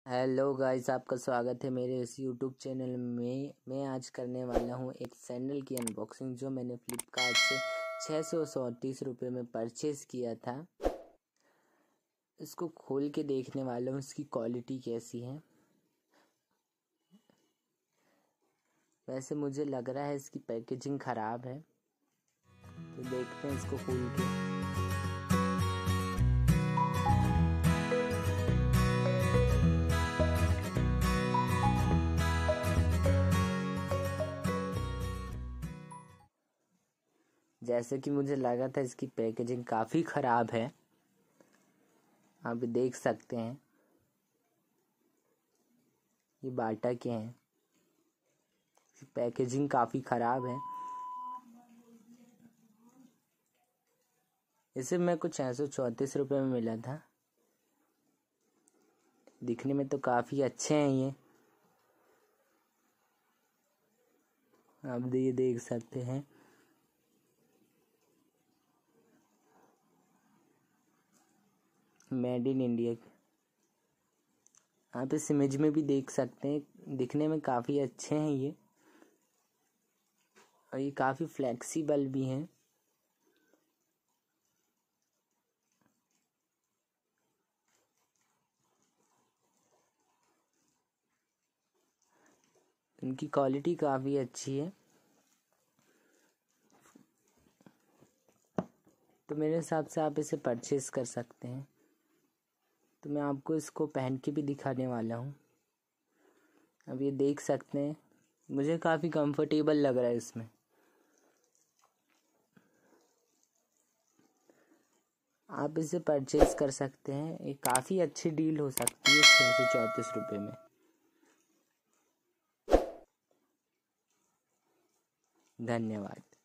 Hello guys, आपका स्वागत है मेरे इस यूट्यूब चैनल में। मैं आज करने वाला हूं एक सैंडल की अनबॉक्सिंग जो मैंने फ्लिपकार्ट से 634 रुपये में परचेज़ किया था। इसको खोल के देखने वाला हूं इसकी क्वालिटी कैसी है। वैसे मुझे लग रहा है इसकी पैकेजिंग ख़राब है, तो देखते हैं इसको खोल के। जैसे कि मुझे लगा था इसकी पैकेजिंग काफ़ी ख़राब है। आप देख सकते हैं ये बाटा के हैं। पैकेजिंग काफ़ी ख़राब है। इसे मैं कुछ 634 रुपये में मिला था। दिखने में तो काफ़ी अच्छे हैं ये। आप ये देख सकते हैं। Made in India. आप इस इमेज में भी देख सकते हैं, दिखने में काफ़ी अच्छे हैं ये, और ये काफ़ी फ्लेक्सिबल भी हैं। इनकी क्वालिटी काफ़ी अच्छी है, तो मेरे हिसाब से आप इसे परचेज़ कर सकते हैं। तो मैं आपको इसको पहन के भी दिखाने वाला हूँ। अब ये देख सकते हैं, मुझे काफ़ी कंफर्टेबल लग रहा है इसमें। आप इसे परचेज़ कर सकते हैं। ये काफ़ी अच्छी डील हो सकती है 634 रुपये में। धन्यवाद।